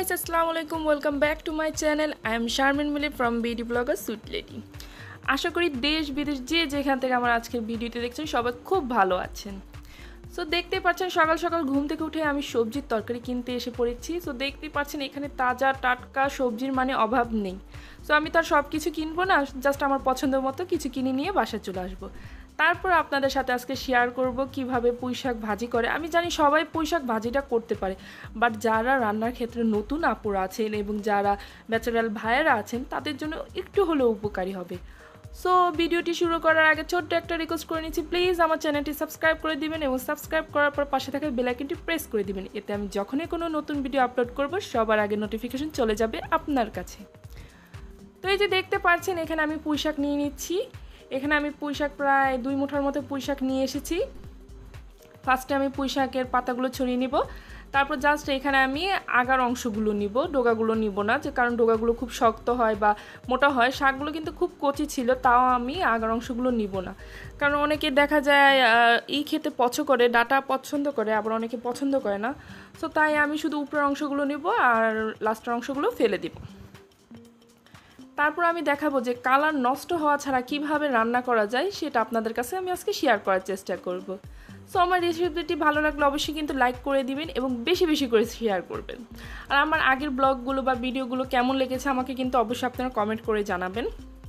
guys, Assalamualaikum. Welcome back to my channel. I am Sharmin Mili from Beauty Blogger Sweet Lady. আশা করি দেশ বিদেশ যে যেখান থেকে আমার আজকের ভিডিওতে দেখছেন সবাই খুব ভালো আছেন। সো দেখতে পাচ্ছেন সকাল সকাল ঘুম থেকে উঠে আমি সবজির তরকারি কিনতে এসে পড়েছি। সো দেখতে পাচ্ছেন এখানে তাজা টাটকা সবজির মানে অভাব নেই। সো আমি তার সব কিছু কিনবো না, জাস্ট আমার পছন্দ মতো কিছু কিনে নিয়ে বাসায় চলে আসবো। তারপর আপনাদের সাথে আজকে শেয়ার করব কিভাবে পুঁইশাক ভাজি করে। আমি জানি সবাই পুঁইশাক ভাজিটা করতে পারে, বাট যারা রান্নার ক্ষেত্রে নতুন আপুরা আছেন এবং যারা ব্যাচেলার ভাইয়েরা আছেন তাদের জন্য একটু হলেও উপকারী হবে। সো ভিডিওটি শুরু করার আগে ছোট্ট একটা রিকোয়েস্ট করে নিচ্ছি, প্লিজ আমার চ্যানেলটি সাবস্ক্রাইব করে দিবেন এবং সাবস্ক্রাইব করার পর পাশে থাকা বেল আইকনটি প্রেস করে দিবেন। এতে আমি যখনই কোনো নতুন ভিডিও আপলোড করব সবার আগে নোটিফিকেশন চলে যাবে আপনার কাছে। তো এই যে দেখতে পাচ্ছেন এখানে আমি পুঁইশাক নিয়ে নিচ্ছি। এখানে আমি পুঁইশাক প্রায় 2 মুঠার মতো পুঁইশাক নিয়ে এসেছি। ফার্স্টে আমি পুঁইশাকের পাতাগুলো ছড়িয়ে নিব, তারপর জাস্ট এখানে আমি আগার অংশগুলো নিব, ডোগাগুলো নিব না, যে কারণ ডোগাগুলো খুব শক্ত হয় বা মোটা হয়। শাকগুলো কিন্তু খুব কচি ছিল, তাও আমি আগার অংশগুলো নিব না, কারণ অনেকে দেখা যায় এই খেতে পছন্দ করে, ডাটা পছন্দ করে, আবার অনেকে পছন্দ করে না। সো তাই আমি শুধু উপরের অংশগুলো নিব আর লাস্টের অংশগুলো ফেলে দিব। তারপর আমি দেখাবো যে কালার নষ্ট হওয়া ছাড়া কিভাবে রান্না করা যায়, সেটা আপনাদের কাছে আমি আজকে শেয়ার করার চেষ্টা করব। সো আমার রেসিপিটি ভালো লাগলে অবশ্যই কিন্তু লাইক করে দিবেন এবং বেশি বেশি করে শেয়ার করবেন। আর আমার আগের ব্লগগুলো বা ভিডিওগুলো কেমন লেগেছে আমাকে কিন্তু অবশ্যই আপনারা কমেন্ট করে জানাবেন।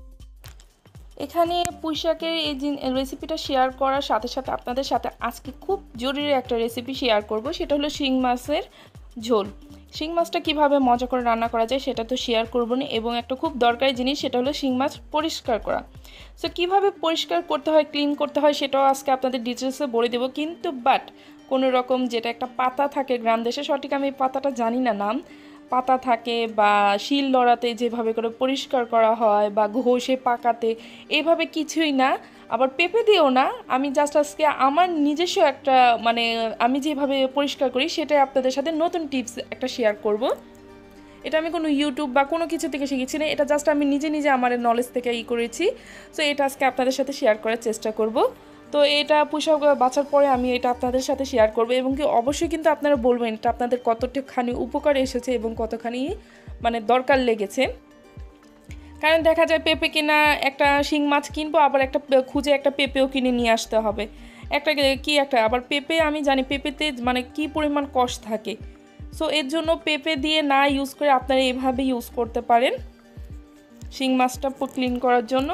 এখানে পুঁইশাকের এই রেসিপিটা শেয়ার করার সাথে সাথে আপনাদের সাথে আজকে খুব জরুরি একটা রেসিপি শেয়ার করব, সেটা হলো শিং মাছের ঝোল। শিং মাছটা কীভাবে মজা করে রান্না করা যায় সেটা তো শেয়ার করবো না, এবং একটা খুব দরকারি জিনিস সেটা হলো শিং মাছ পরিষ্কার করা। সো কীভাবে পরিষ্কার করতে হয়, ক্লিন করতে হয় সেটাও আজকে আপনাদের ডিটেলসে বলে দেবো। কিন্তু বাট কোনো রকম যেটা একটা পাতা থাকে গ্রাম দেশে, সঠিক আমি পাতাটা জানি না নাম, পাতা থাকে বা শিল লড়াতে যেভাবে করে পরিষ্কার করা হয় বা ঘষে পাকাতে, এইভাবে কিছুই না, আবার পেঁপে দিয়েও না। আমি জাস্ট আজকে আমার নিজস্ব একটা মানে আমি যেভাবে পরিষ্কার করি সেটাই আপনাদের সাথে নতুন টিপস একটা শেয়ার করব। এটা আমি কোনো ইউটিউব বা কোনো কিছু থেকে শিখেছি না, এটা জাস্ট আমি নিজে নিজে আমার নলেজ থেকে করেছি। সো এটা আজকে আপনাদের সাথে শেয়ার করার চেষ্টা করব। তো এটা পুঁইশাক বাছার পরে আমি এটা আপনাদের সাথে শেয়ার করব, এবং কি অবশ্যই কিন্তু আপনারা বলবেন এটা আপনাদের কতটাখানি উপকার এসেছে এবং কতখানি মানে দরকার লেগেছে। কারণ দেখা যায় পেঁপে কিনা, একটা শিং মাছ কিনবো, আবার একটা খুঁজে একটা পেঁপেও কিনে নিয়ে আসতে হবে, একটা কি একটা আবার পেঁপে আমি জানি পেঁপেতে মানে কি পরিমাণ কষ থাকে। সো এর জন্য পেঁপে দিয়ে না ইউজ করে আপনারা এভাবে ইউজ করতে পারেন শিং মাছটা ক্লিন করার জন্য।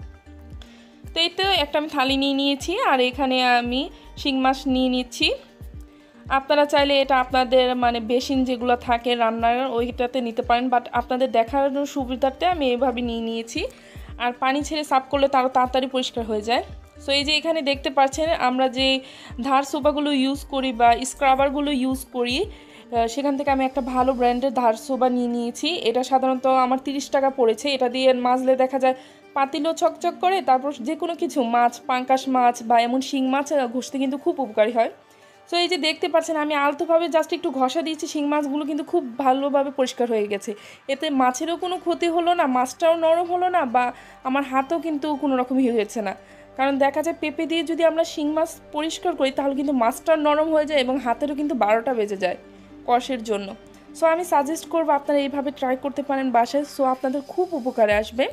তো এই তো একটা আমি থালি নিয়ে নিয়েছি, আর এখানে আমি শিং মাছ নিয়ে নিচ্ছি। আপনারা চাইলে এটা আপনাদের মানে বেসিন যেগুলো থাকে রান্নার ওইটাতে নিতে পারেন, বাট আপনাদের দেখার সুবিধার্থে আমি এইভাবে নিয়ে নিয়েছি। আর পানি ছেড়ে সাফ করলে তারও তাড়াতাড়ি পরিষ্কার হয়ে যায়। সো এই যে এখানে দেখতে পাচ্ছেন আমরা যে ধার সোপাগুলো ইউজ করি বা স্ক্রাবারগুলো ইউজ করি, সেখান থেকে আমি একটা ভালো ব্র্যান্ডের ধার সোবা নিয়ে নিয়েছি। এটা সাধারণত আমার 30 টাকা পড়েছে। এটা দিয়ে মাজলে দেখা যায় পাতিলও চকচক করে, তারপর যে কোনো কিছু মাছ, পাঙ্কাশ মাছ বা এমন শিং মাছ ঘষতে কিন্তু খুব উপকারী হয়। সো এই যে দেখতে পাচ্ছেন আমি আলতোভাবে জাস্ট একটু ঘষা দিয়েছি, শিং মাছগুলো কিন্তু খুব ভালোভাবে পরিষ্কার হয়ে গেছে। এতে মাছেরও কোনো ক্ষতি হলো না, মাছটাও নরম হলো না, বা আমার হাতও কিন্তু কোনো রকমই হয়েছে না। কারণ দেখা যায় পেঁপে দিয়ে যদি আমরা শিং মাছ পরিষ্কার করি তাহলে কিন্তু মাছটাও নরম হয়ে যায় এবং হাতেরও কিন্তু 12টা বেজে যায় কষের জন্য। সো আমি সাজেস্ট করবো আপনারা এইভাবে ট্রাই করতে পারেন বাসায়, সো আপনাদের খুব উপকারে আসবে।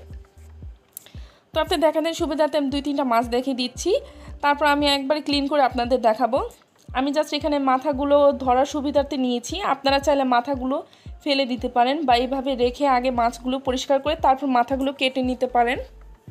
তো আপনি দেখানোর সুবিধাতে আমি 2-3টা মাছ দেখে দিচ্ছি, তারপর আমি একবারে ক্লিন করে আপনাদের দেখাবো। আমি জাস্ট এখানে মাথাগুলো ধরার সুবিধার্থে নিয়েছি, আপনারা চাইলে মাথাগুলো ফেলে দিতে পারেন বা এইভাবে রেখে আগে মাছগুলো পরিষ্কার করে তারপর মাথাগুলো কেটে নিতে পারেন।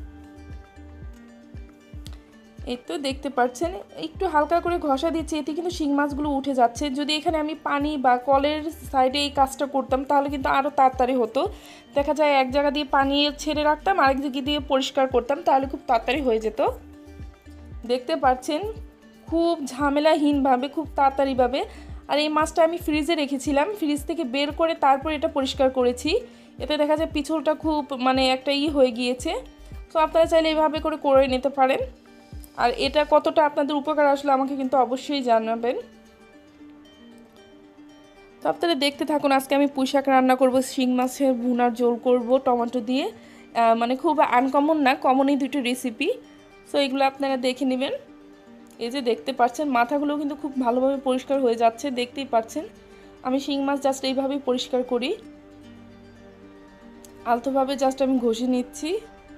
এই তো দেখতে পাচ্ছেন একটু হালকা করে ঘষা দিচ্ছি, এতে কিন্তু শিং মাছগুলো উঠে যাচ্ছে। যদি এখানে আমি পানি বা কলের সাইডে এই কাজটা করতাম তাহলে কিন্তু আরও তাড়াতাড়ি হতো। দেখা যায় এক জায়গা দিয়ে পানি ছেড়ে রাখতাম, আরেক জায়গা দিয়ে পরিষ্কার করতাম, তাহলে খুব তাড়াতাড়ি হয়ে যেত। দেখতে পাচ্ছেন খুব ঝামেলাহীনভাবে, খুব তাড়াতাড়িভাবে। আর এই মাছটা আমি ফ্রিজে রেখেছিলাম, ফ্রিজ থেকে বের করে তারপর এটা পরিষ্কার করেছি। এতে দেখা যায় পিছলটা খুব মানে একটা হয়ে গিয়েছে। তো আপনারা চাইলে এইভাবে করে নিতে পারেন। আর এটা কতটা আপনাদের উপকার আসলে আমাকে কিন্তু অবশ্যই জানাবেন। তো আপনারা দেখতে থাকুন। আজকে আমি পুঁইশাক রান্না করব, শিং মাছের ভুনার ঝোল করব টমেটো দিয়ে। মানে খুব আনকমন না, কমনই দুটো রেসিপি। সো এগুলো আপনারা দেখে নেবেন। এই যে দেখতে পাচ্ছেন মাথাগুলো কিন্তু খুব ভালোভাবে পরিষ্কার হয়ে যাচ্ছে, দেখতেই পাচ্ছেন। আমি শিং মাছ জাস্ট এইভাবেই পরিষ্কার করি, আলতোভাবে জাস্ট আমি ঘষে নিচ্ছি।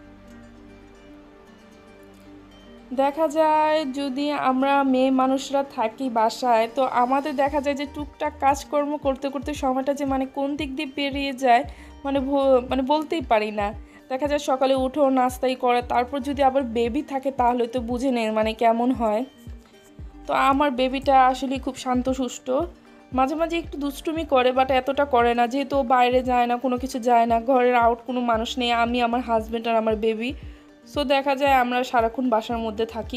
দেখা যায় যদি আমরা মেয়ে মানুষরা থাকি বাসায়, তো আমাদের দেখা যায় যে টুকটাক কাজকর্ম করতে করতে সময়টা যে মানে কোন দিক দিয়ে পেরিয়ে যায় মানে বলতেই পারি না। দেখা যায় সকালে উঠেও নাস্তাই করে, তারপর যদি আবার বেবি থাকে তাহলে তো বুঝে নেই মানে কেমন হয়। তো আমার বেবিটা আসলে খুব শান্তশিষ্ট, মাঝে মাঝে একটু দুষ্টুমি করে, বাট এতটা করে না, যেহেতু বাইরে যায় না, কোনো কিছু যায় না, ঘরের আউট কোনো মানুষ নেই, আমি, আমার হাজব্যান্ড আর আমার বেবি। সো দেখা যায় আমরা সারাক্ষণ বাসার মধ্যে থাকি।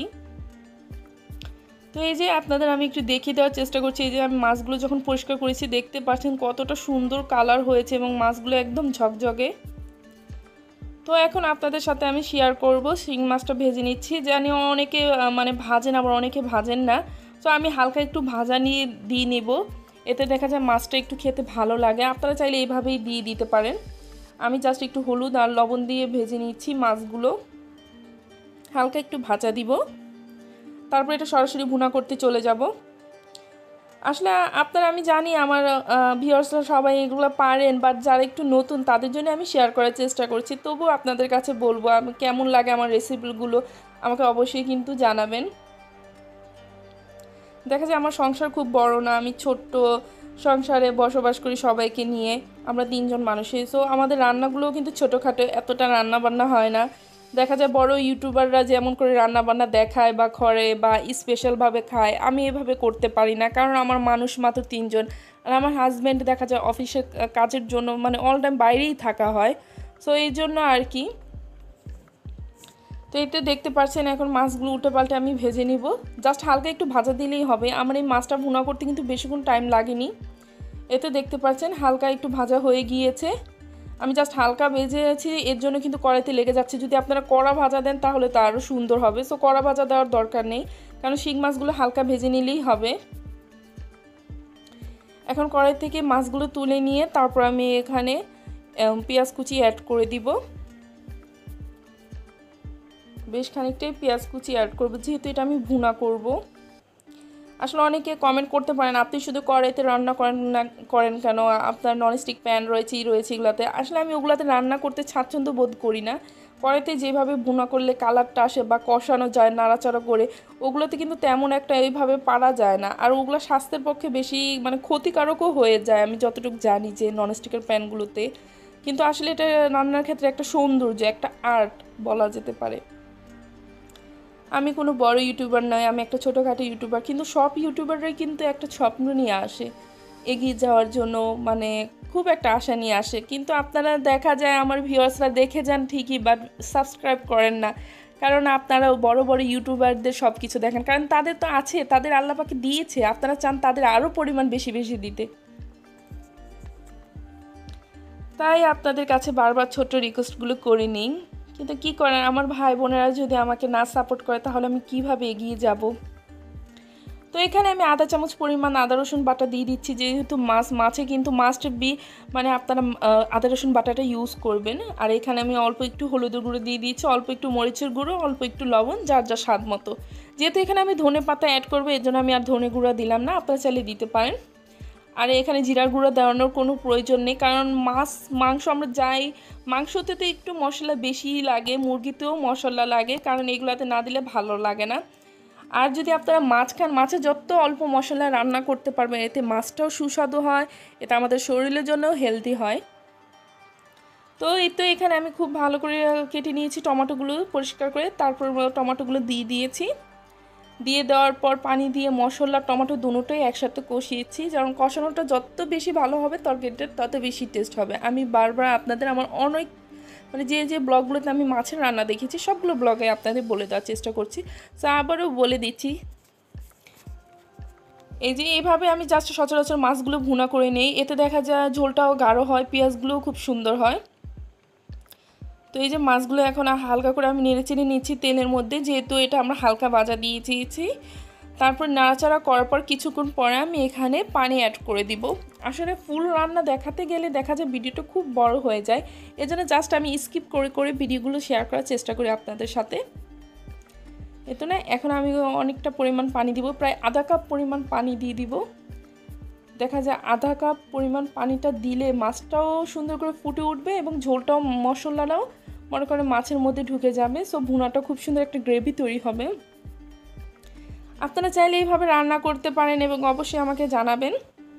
তো এই যে আপনাদের আমি একটু দেখিয়ে দেওয়ার চেষ্টা করছি, এই যে আমি মাছগুলো যখন পরিষ্কার করেছি দেখতে পাচ্ছেন কতটা সুন্দর কালার হয়েছে এবং মাছগুলো একদম ঝকঝকে। তো এখন আপনাদের সাথে আমি শেয়ার করব শিং মাছটা ভেজে নিচ্ছি। জানি অনেকে মানে ভাজেন, আবার অনেকে ভাজেন না। তো আমি হালকা একটু ভাজা নিয়ে দিয়ে নিব, এতে দেখা যায় মাছটা একটু খেতে ভালো লাগে। আপনারা চাইলে এইভাবেই দিয়ে দিতে পারেন। আমি জাস্ট একটু হলুদ আর লবণ দিয়ে ভেজে নিচ্ছি মাছগুলো, হালকা একটু ভাজা দিব, তারপর এটা সরাসরি ভুনা করতে চলে যাব। আসলে আপনারা, আমি জানি আমার ভিউয়ার্সরা সবাই এগুলো পারেন, বাট যারা একটু নতুন তাদের জন্য আমি শেয়ার করার চেষ্টা করছি। তবুও আপনাদের কাছে বলবো, আমি কেমন লাগে আমার রেসিপিগুলো আমাকে অবশ্যই কিন্তু জানাবেন। দেখা যায় আমার সংসার খুব বড় না, আমি ছোট্ট সংসারে বসবাস করি সবাইকে নিয়ে, আমরা 3 জন মানুষই। সো আমাদের রান্নাগুলোও কিন্তু ছোটোখাটো, এতটা রান্না বান্না হয় না। দেখা যায় বড় ইউটিউবাররা যেমন করে রান্না বান্না দেখায় বা করে বা স্পেশালভাবে খায়, আমি এভাবে করতে পারি না, কারণ আমার মানুষ মাত্র 3 জন। আর আমার হাজব্যান্ড দেখা যায় অফিসের কাজের জন্য মানে অল টাইম বাইরেই থাকা হয়। সো এই জন্য আর কি। তো এটা দেখতে পাচ্ছেন এখন মাছগুলো উল্টে পাল্টে আমি ভেজে নিব, জাস্ট হালকা একটু ভাজা দিলেই হবে। আমার এই মাছটা ভুনা করতে কিন্তু বেশিক্ষণ টাইম লাগেনি। এতে দেখতে পাচ্ছেন হালকা একটু ভাজা হয়ে গিয়েছে, আমি জাস্ট হালকা ভেজেছি, এর জন্য কিন্তু কড়াইতে লেগে যাচ্ছে। যদি আপনারা কড়া ভাজা দেন তাহলে তো আরও সুন্দর হবে। সো কড়া ভাজা দেওয়ার দরকার নেই, কারণ শিং মাছগুলো হালকা ভেজে নিলেই হবে। এখন কড়াই থেকে মাছগুলো তুলে নিয়ে তারপর আমি এখানে পেঁয়াজ কুচি অ্যাড করে দিব, বেশ খানিকটাই পেঁয়াজ কুচি অ্যাড করবো, যেহেতু এটা আমি ভুনা করব। আসলে অনেকে কমেন্ট করতে পারেন আপনি শুধু কড়াইতে রান্না করেন কেন, আপনার ননস্টিক প্যান রয়েছে এগুলোতে। আসলে আমি ওগুলাতে রান্না করতে স্বাচ্ছন্দ্য বোধ করি না। কড়াইতে যেভাবে ভুনা করলে কালারটা আসে বা কষানো যায় নাড়াচাড়া করে, ওগুলোতে কিন্তু তেমন একটা এইভাবে পারা যায় না। আর ওগুলো স্বাস্থ্যের পক্ষে বেশি মানে ক্ষতিকারকও হয়ে যায়, আমি যতটুকু জানি যে ননস্টিকের প্যানগুলোতে। কিন্তু আসলে এটা রান্নার ক্ষেত্রে একটা সৌন্দর্য, একটা আর্ট বলা যেতে পারে। আমি কোনো বড় ইউটিউবার নয়, আমি একটা ছোটোখাটো ইউটিউবার, কিন্তু সব ইউটিউবাররাই কিন্তু একটা স্বপ্ন নিয়ে আসে এগিয়ে যাওয়ার জন্য, মানে খুব একটা আশা নিয়ে আসে। কিন্তু আপনারা দেখা যায় আমার ভিউয়ার্সরা দেখে যান ঠিকই, বাট সাবস্ক্রাইব করেন না, কারণ আপনারা বড় বড় ইউটিউবারদের সব কিছু দেখেন, কারণ তাদের তো আছে, তাদের আল্লাহ পাকে দিয়েছে, আপনারা চান তাদের আরও পরিমাণ বেশি বেশি দিতে। তাই আপনাদের কাছে বারবার ছোট্ট রিকোয়েস্টগুলো করে নিই। কিন্তু কি করেন, আমার ভাই বোনেরা যদি আমাকে না সাপোর্ট করে তাহলে আমি কিভাবে এগিয়ে যাব। তো এখানে আমি আধা চামচ পরিমাণ আদা রসুন বাটা দিয়ে দিচ্ছি, যেহেতু মাছে কিন্তু মাস্ট বি মানে আপনারা আদা রসুন বাটাটা ইউজ করবেন। আর এখানে আমি অল্প একটু হলুদের গুঁড়ো দিয়ে দিয়েছি, অল্প একটু মরিচের গুঁড়ো, অল্প একটু লবণ, যার যা স্বাদ মতো। যেহেতু এখানে আমি ধনে পাতা অ্যাড করবো, এর জন্য আমি আর ধনে গুঁড়া দিলাম না, আপনারা চাইলে দিতে পারেন। আর এখানে জিরার গুঁড়ো দেওয়ানোর কোনো প্রয়োজন নেই, কারণ মাংস আমরা যাই, মাংসতে তো একটু মশলা বেশিই লাগে, মুরগিতেও মশলা লাগে, কারণ এগুলোতে না দিলে ভালো লাগে না। আর যদি আপনারা মাছ খান, মাছে যত অল্প মশলা রান্না করতে পারবেন, এতে মাছটাও সুস্বাদু হয়, এটা আমাদের শরীরের জন্যও হেলদি হয়। তো এই তো এখানে আমি খুব ভালো করে কেটে নিয়েছি টমেটোগুলো পরিষ্কার করে, তারপর টমেটোগুলো দিয়ে দিয়েছি। দিয়ে দেওয়ার পর পানি দিয়ে মশলা টমেটো দুটোই একসাথে কষিয়েছি, কারণ কষানোটা যত বেশি ভালো হবে তরকারিটা তত বেশি টেস্ট হবে। আমি বারবার আপনাদের আমার অনেক মানে যে ব্লগগুলোতে আমি মাছের রান্না দেখেছি সবগুলো ব্লগে আপনাদের বলে দেওয়ার চেষ্টা করছি, তো আবারও বলে দিচ্ছি। এই যে এইভাবে আমি জাস্ট সচরাচর মাছগুলো ভুনা করে নেই, এতে দেখা যায় ঝোলটাও গাঢ় হয়, পেঁয়াজগুলোও খুব সুন্দর হয়। তো এই যে মাছগুলো এখন হালকা করে আমি নেড়েচেড়ে নিচ্ছি তেলের মধ্যে, যেহেতু এটা আমরা হালকা ভাজা দিয়ে দিয়েছি। তারপর নাড়াচাড়া করার পর কিছুক্ষণ পরে আমি এখানে পানি অ্যাড করে দিব। আসলে ফুল রান্না দেখাতে গেলে দেখা যায় ভিডিওটা খুব বড় হয়ে যায়, এজন্য জাস্ট আমি স্কিপ করে করে ভিডিওগুলো শেয়ার করার চেষ্টা করি আপনাদের সাথে। এতো না, এখন আমি অনেকটা পরিমাণ পানি দিব, প্রায় আধা কাপ পরিমাণ পানি দিয়ে দিব। দেখা যায় আধা কাপ পরিমাণ পানিটা দিলে মাছটাও সুন্দর করে ফুটে উঠবে এবং ঝোলটাও মশলাটাও মনে করে মাছের মধ্যে ঢুকে যাবে। সো ভুনাটা খুব সুন্দর একটা গ্রেভি তৈরি হবে। আপনারা চাইলে এইভাবে রান্না করতে পারেন এবং অবশ্যই আমাকে জানাবেন।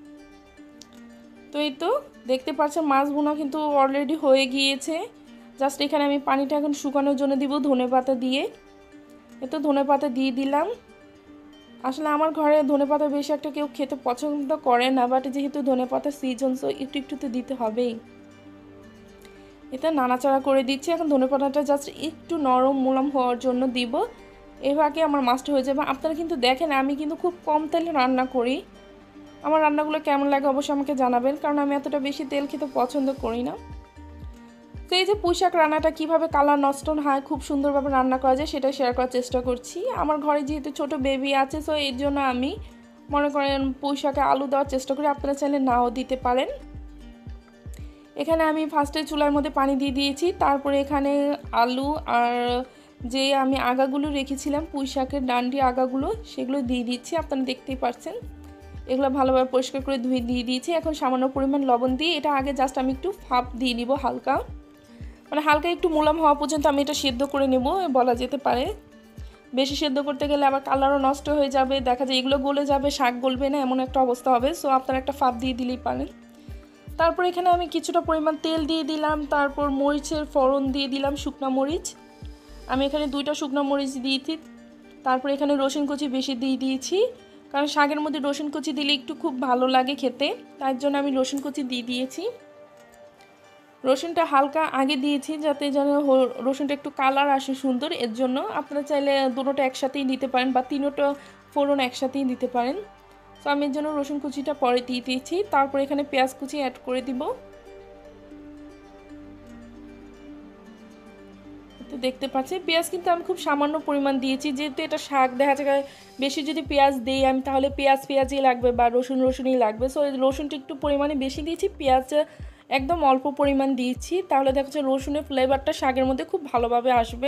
তো এই তো দেখতে পাচ্ছেন মাছ ভুনা কিন্তু অলরেডি হয়ে গিয়েছে। জাস্ট এখানে আমি পানিটা এখন শুকানোর জন্য দিব ধনেপাতা দিয়ে। এতো ধনেপাতা দিয়ে দিলাম। আসলে আমার ঘরে ধনেপাতা বেশি একটা কেউ খেতে পছন্দ করে না, বাট যেহেতু ধনেপাতার সিজন, সো একটু একটু তো দিতে হবেই। এটা নাড়াচাড়া করে দিচ্ছি। এখন ধনেপাতাটা জাস্ট একটু নরম মোলাম হওয়ার জন্য দিব। এভাবে আমার মাছটা হয়ে যাবে। আপনারা কিন্তু দেখেন আমি কিন্তু খুব কম তেলে রান্না করি। আমার রান্নাগুলো কেমন লাগে অবশ্যই আমাকে জানাবেন, কারণ আমি এতটা বেশি তেল খেতে পছন্দ করি না। তো এই যে পুঁইশাক রান্নাটা কীভাবে কালার নষ্ট হয় খুব সুন্দরভাবে রান্না করা যায় সেটা শেয়ার করার চেষ্টা করছি। আমার ঘরে যেহেতু ছোট বেবি আছে, সো এর জন্য আমি মনে করেন পুঁইশাকে আলু দেওয়ার চেষ্টা করি। আপনারা চাইলে নাও দিতে পারেন। এখানে আমি ফার্স্টে চুলার মধ্যে পানি দিয়ে দিয়েছি, তারপরে এখানে আলু আর যে আমি আগাগুলো রেখেছিলাম পুঁইশাকের ডান্ডি আগাগুলো সেগুলো দিয়ে দিচ্ছি। আপনারা দেখতেই পাচ্ছেন এগুলো ভালোভাবে পরিষ্কার করে ধুয়ে দিয়ে দিয়েছি। এখন সামান্য পরিমাণ লবণ দিয়ে এটা আগে জাস্ট আমি একটু ভাপ দিয়ে নিব, হালকা মানে হালকা একটু মোলাম হওয়া পর্যন্ত আমি এটা সেদ্ধ করে নেব বলা যেতে পারে। বেশি সেদ্ধ করতে গেলে আবার কালারও নষ্ট হয়ে যাবে, দেখা যায় এগুলো গলে যাবে, শাক গলবে না, এমন একটা অবস্থা হবে। সো আপনারা একটা ভাপ দিয়ে দিলেই পারেন। তারপর এখানে আমি কিছুটা পরিমাণ তেল দিয়ে দিলাম, তারপর মরিচের ফোড়ন দিয়ে দিলাম, শুকনো মরিচ আমি এখানে 2টা শুকনো মরিচ দিয়েছি। তারপর এখানে রসুন কুচি বেশি দিয়ে দিয়েছি, কারণ শাকের মধ্যে রসুন কুচি দিলে একটু খুব ভালো লাগে খেতে, তার জন্য আমি রসুন কুচি দিয়ে দিয়েছি। রসুনটা হালকা আগে দিয়েছি যাতে যেন রসুনটা একটু কালার আসে সুন্দর, এর জন্য। আপনারা চাইলে দুটোটা একসাথেই দিতে পারেন বা 3টা ফোড়ন একসাথেই দিতে পারেন। তো আমি এর জন্য রসুন কুচিটা পরে দিয়ে দিয়েছি। তারপর এখানে পেঁয়াজ কুচি অ্যাড করে দিব। তো দেখতে পাচ্ছি পেঁয়াজ কিন্তু আমি খুব সামান্য পরিমাণ দিয়েছি, যেহেতু এটা শাক, দেখা যায় বেশি যদি পেঁয়াজ দিই আমি তাহলে পেঁয়াজই লাগবে বা রসুনই লাগবে। সো রসুনটা একটু পরিমাণে বেশি দিয়েছি, পেঁয়াজ একদম অল্প পরিমাণ দিয়েছি, তাহলে দেখা যাচ্ছে রসুনের ফ্লেভারটা শাকের মধ্যে খুব ভালোভাবে আসবে।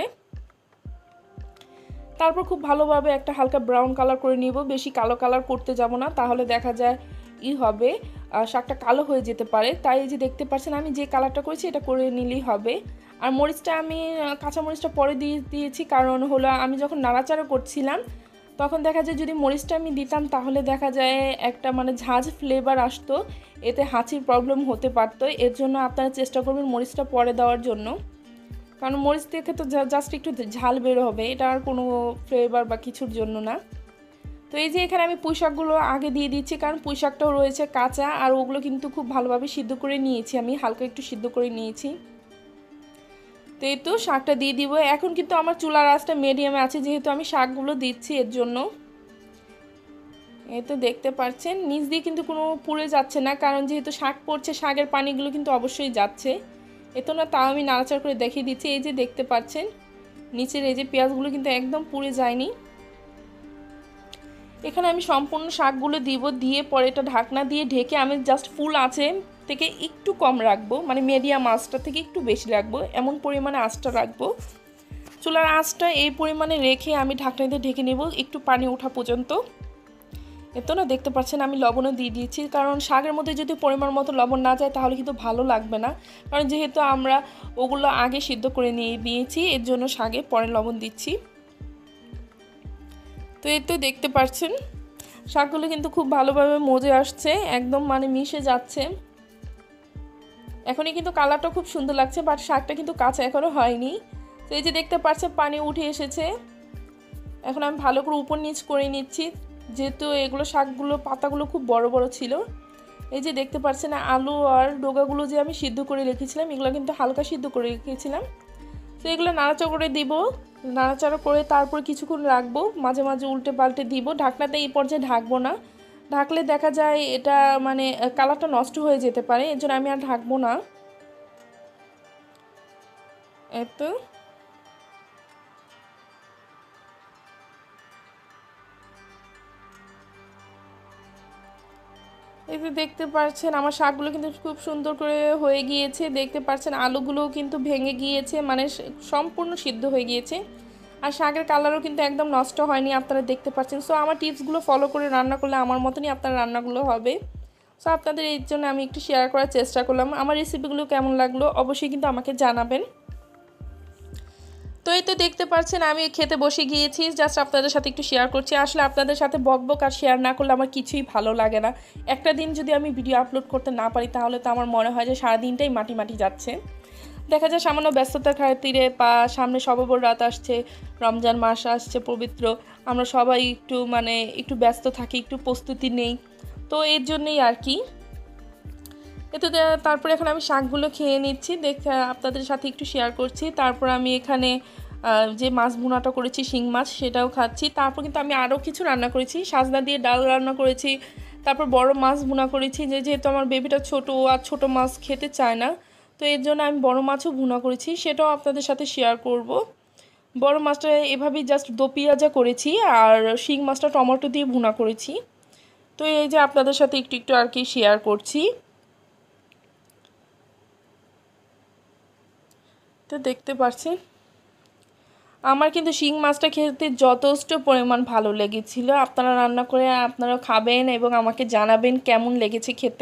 তারপর খুব ভালোভাবে একটা হালকা ব্রাউন কালার করে নিব, বেশি কালো কালার করতে যাব না, তাহলে দেখা যায় হবে শাকটা কালো হয়ে যেতে পারে। তাই এই যে দেখতে পাচ্ছেন আমি যে কালারটা করেছি এটা করে নিলেই হবে। আর মরিচটা আমি কাঁচা মরিচটা পরে দিয়েছি, কারণ হলো আমি যখন নাড়াচাড়া করছিলাম তখন দেখা যায় যদি মরিচটা আমি দিতাম তাহলে দেখা যায় একটা মানে ঝাঁঝ ফ্লেভার আসতো, এতে হাঁচির প্রবলেম হতে পারতো। এর জন্য আপনারা চেষ্টা করবেন মরিচটা পরে দেওয়ার জন্য, কারণ মরিচ থেকে তো জাস্ট একটু ঝাল বের হবে, এটা আর কোনো ফ্লেভার বা কিছুর জন্য না। তো এই যে এখানে আমি পুঁইশাকগুলো আগে দিয়ে দিচ্ছি, কারণ পুঁইশাকটাও রয়েছে কাঁচা আর ওগুলো কিন্তু খুব ভালোভাবে সিদ্ধ করে নিয়েছি, আমি হালকা একটু সিদ্ধ করে নিয়েছি। তো এই তো শাকটা দিয়ে দিব। এখন কিন্তু আমার চুলার আঁচটা মিডিয়ামে আছে, যেহেতু আমি শাকগুলো দিচ্ছি এর জন্য। এই তো দেখতে পাচ্ছেন নিচ দিয়ে কিন্তু কোনো পুড়ে যাচ্ছে না, কারণ যেহেতু শাক পড়ছে শাকের পানিগুলো কিন্তু অবশ্যই যাচ্ছে। এতো না তাও আমি নাড়াচাড়া করে দেখিয়ে দিচ্ছি। এই যে দেখতে পাচ্ছেন নিচের এই যে পেঁয়াজগুলো কিন্তু একদম পুড়ে যায়নি। এখানে আমি সম্পূর্ণ শাকগুলো দিব, দিয়ে পরে এটা ঢাকনা দিয়ে ঢেকে আমি জাস্ট ফুল আঁচে থেকে একটু কম রাখবো, মানে মিডিয়াম আঁচটা থেকে একটু বেশি রাখবো, এমন পরিমাণে আঁচটা রাখবো। চুলার আঁচটা এই পরিমাণে রেখে আমি ঢাকনা দিয়ে ঢেকে নেব একটু পানি ওঠা পর্যন্ত। এতো না দেখতে পাচ্ছেন আমি লবণও দিয়ে দিয়েছি, কারণ শাকের মধ্যে যদি পরিমাণ মতো লবণ না যায় তাহলে কিন্তু ভালো লাগবে না, কারণ যেহেতু আমরা ওগুলো আগে সিদ্ধ করে নিয়ে দিয়েছি এর জন্য শাকে পরে লবণ দিচ্ছি। তো এই তো দেখতে পাচ্ছেন শাকগুলো কিন্তু খুব ভালোভাবে মজে আসছে, একদম মানে মিশে যাচ্ছে। এখনই কিন্তু কালারটা খুব সুন্দর লাগছে, বাট শাকটা কিন্তু কাঁচা এখনো হয়নি। তো এই যে দেখতে পাচ্ছেন পানি উঠে এসেছে। এখন আমি ভালো করে উপর নিচ করে নিচ্ছি, যেহেতু এগুলো শাকগুলো পাতাগুলো খুব বড় বড় ছিল। এই যে দেখতে পাচ্ছেন আলু আর ডোগাগুলো যে আমি সিদ্ধ করে রেখেছিলাম এগুলো কিন্তু হালকা সিদ্ধ করে রেখেছিলাম। তো এগুলো নাড়াচাড়া করে দিব, নাড়াচাড়া করে তারপর কিছুক্ষণ রাখবো, মাঝে মাঝে উল্টে পাল্টে দিব। ঢাকনাতে এই পর্যায়ে ঢাকবো না, ঢাকলে দেখা যায় এটা মানে কালারটা নষ্ট হয়ে যেতে পারে, এর জন্য আমি আর ঢাকবো না। এত এই যে দেখতে পাচ্ছেন আমার শাকগুলো কিন্তু খুব সুন্দর করে হয়ে গিয়েছে, দেখতে পাচ্ছেন আলুগুলোও কিন্তু ভেঙে গিয়েছে, মানে সম্পূর্ণ সিদ্ধ হয়ে গিয়েছে। আর শাকের কালারও কিন্তু একদম নষ্ট হয়নি, আপনারা দেখতে পাচ্ছেন। সো আমার টিপসগুলো ফলো করে রান্না করলে আমার মতনই আপনার রান্নাগুলো হবে। সো আপনাদের এই জন্য আমি একটু শেয়ার করার চেষ্টা করলাম। আমার রেসিপিগুলো কেমন লাগলো অবশ্যই কিন্তু আমাকে জানাবেন। তো এই তো দেখতে পাচ্ছেন আমি খেতে বসে গিয়েছি, জাস্ট আপনাদের সাথে একটু শেয়ার করছি। আসলে আপনাদের সাথে বকবক আর শেয়ার না করলে আমার কিছুই ভালো লাগে না। একটা দিন যদি আমি ভিডিও আপলোড করতে না পারি তাহলে তো আমার মনে হয় যে সারাদিনটাই মাটি মাটি যাচ্ছে। দেখা যায় সামান্য ব্যস্ততার খাতিরে বা সামনে শবে বরাত আসছে, রমজান মাস আসছে পবিত্র, আমরা সবাই একটু ব্যস্ত থাকি, একটু প্রস্তুতি নেই, তো এর জন্যই আর কি। এতে তারপরে এখন আমি শাকগুলো খেয়ে নিচ্ছি, আপনাদের সাথে একটু শেয়ার করছি। তারপর আমি এখানে যে মাছ ভুনাটা করেছি শিং মাছ সেটাও খাচ্ছি। তারপর কিন্তু আমি আরও কিছু রান্না করেছি, সাজনা দিয়ে ডাল রান্না করেছি, তারপর বড় মাছ ভুনা করেছি। যেহেতু আমার বেবিটা ছোটো আর ছোটো মাছ খেতে চায় না, তো এর জন্য আমি বড় মাছও ভুনা করেছি, সেটাও আপনাদের সাথে শেয়ার করব। বড় মাছটা এভাবেই জাস্ট দো পেঁয়াজা করেছি, আর শিং মাছটা টমেটো দিয়ে ভুনা করেছি। তো এই যে আপনাদের সাথে একটু একটু আর কি শেয়ার করছি। তো দেখতে পাচ্ছেন আমার কিন্তু শিং মাছটা খেতে যথেষ্ট পরিমাণ ভালো লেগেছিল। আপনারা রান্না করে আপনারা খাবেন এবং আমাকে জানাবেন কেমন লেগেছে খেতে।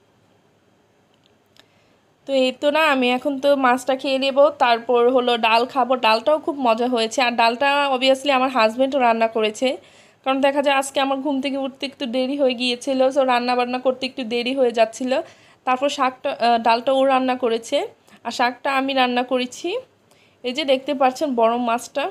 তো এই তো না, আমি এখন তো মাছটা খেয়ে নেব, তারপর হলো ডাল খাবো। ডালটাও খুব মজা হয়েছে, আর ডালটা অবভিয়াসলি আমার হাজব্যান্ড রান্না করেছে, কারণ দেখা যায় আজকে আমার ঘুম থেকে উঠতে একটু দেরি হয়ে গিয়েছিল, সো রান্না বান্না করতে একটু দেরি হয়ে যাচ্ছিল। তারপর ডালটা ও রান্না করেছে, আর শাকটা আমি রান্না করেছি। এই যে দেখতে পাচ্ছেন বড় মাছটা,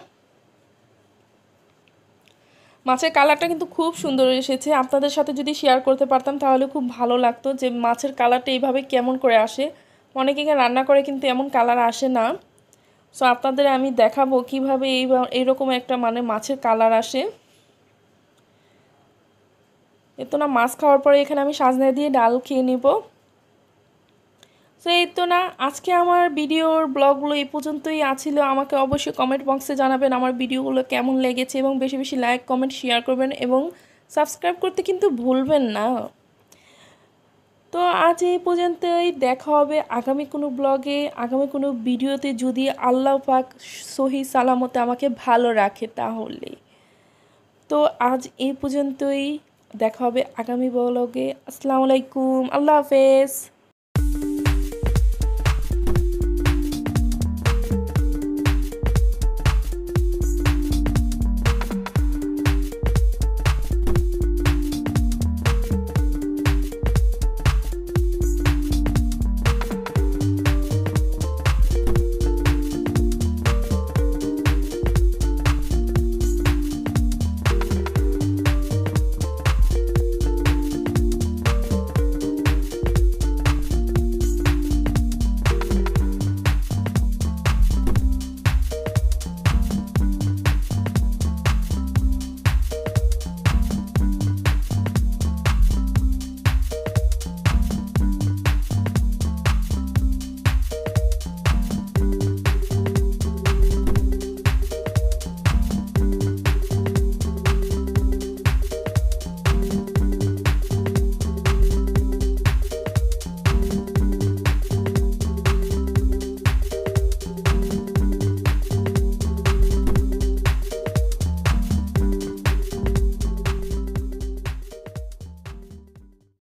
মাছের কালারটা কিন্তু খুব সুন্দর এসেছে। আপনাদের সাথে যদি শেয়ার করতে পারতাম তাহলে খুব ভালো লাগতো যে মাছের কালারটা এইভাবে কেমন করে আসে। অনেকে রান্না করে কিন্তু এমন কালার আসে না। সো আপনাদের আমি দেখাবো কিভাবে এইরকম একটা মাছের কালার আসে। এতো না, মাছ খাওয়ার পরে এখানে আমি সাজনা দিয়ে ডাল খেয়ে নিব। সো এই তো না, আজকে আমার ভিডিওর ব্লগগুলো এই পর্যন্তই আছিল। আমাকে অবশ্যই কমেন্ট বক্সে জানাবেন আমার ভিডিওগুলো কেমন লেগেছে, এবং বেশি বেশি লাইক কমেন্ট শেয়ার করবেন এবং সাবস্ক্রাইব করতে কিন্তু ভুলবেন না। তো আজ এই পর্যন্তই, দেখা হবে আগামী কোনো ব্লগে, আগামী কোনো ভিডিওতে, যদি আল্লাহ পাক সহি সালামতে আমাকে ভালো রাখে তাহলে। তো আজ এই পর্যন্তই, দেখা হবে আগামী ব্লগে। আসসালামু আলাইকুম, আল্লাহ হাফেজ।